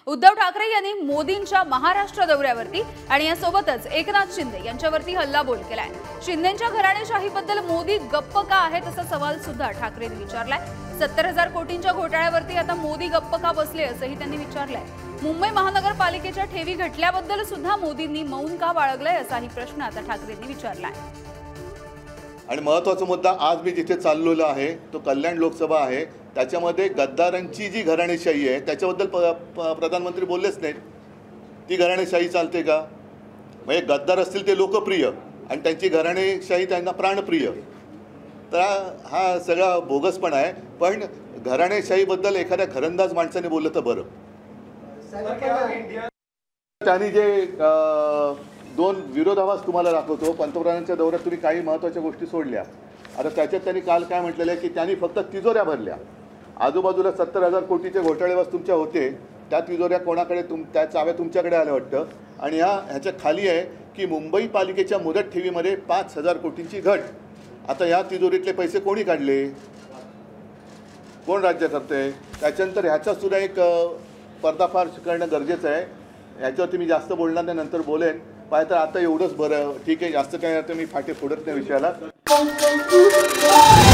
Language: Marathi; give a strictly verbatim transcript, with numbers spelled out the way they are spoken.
उद्धव ठाकरे यांनी मोदींच्या महाराष्ट्र दौऱ्यावरती आणि यासोबतच एकनाथ शिंदे यांच्यावरती हल्लाबोल केलाय। शिंदेंच्या घराणेशाहीबद्दल मोदी गप्प का आहेत असा सवाल सुद्धा ठाकरेंनी विचारलाय। सत्तर हजार कोटींच्या घोटाळ्यावरती आता मोदी गप्प का बसले असंही त्यांनी विचारलंय। मुंबई महानगरपालिकेच्या ठेवी घटल्याबद्दल सुद्धा मोदींनी मौन का बाळगलंय असाही प्रश्न आता ठाकरेंनी विचारलाय। आणि महत्त्वाचा मुद्दा आज मी जिथे चाललेलो आहे तो कल्याण लोकसभा आहे, त्याच्यामध्ये गद्दारांची जी घराणेशाही आहे त्याच्याबद्दल प्रधानमंत्री बोललेच नाहीत। ती घराणेशाही चालते का? म्हणजे गद्दार असतील ते लोकप्रिय आणि त्यांची घराणेशाही त्यांना प्राणप्रिय, तर हा सगळा बोगसपणा आहे। पण घराणेशाहीबद्दल एखाद्या घरंदाज माणसाने बोललं तर बरं। त्यांनी जे दोन विरोधाभास तुम्हाला दाखवतो, पंतप्रधानांच्या दौऱ्यात तुम्ही काही महत्त्वाच्या गोष्टी सोडल्या। आता त्याच्यात त्यांनी काल काय म्हटलेलं आहे की त्यांनी फक्त तिजोऱ्या भरल्या। आजूबाजूला सत्तर हजार कोटीचे घोटाळेवास तुमच्या होते, त्या तिजोऱ्या कोणाकडे तुम त्या चाव्या तुमच्याकडे आल्या वाटतं। आणि ह्या ह्याच्या खाली आहे की मुंबई पालिकेच्या मुदत ठेवीमध्ये पाच हजार कोटींची घट। आता ह्या तिजोरीतले पैसे कोणी काढले, कोण राज्य करते? त्याच्यानंतर ह्याचा सुद्धा एक पर्दाफाश करणं गरजेचं आहे। ह्याच्यावरती मी जास्त बोलणार नाही, नंतर बोलेन। पाय तर आता एवढंच बरं, ठीक आहे, जास्त काय आता मी फाटे फोडत नाही विषयाला।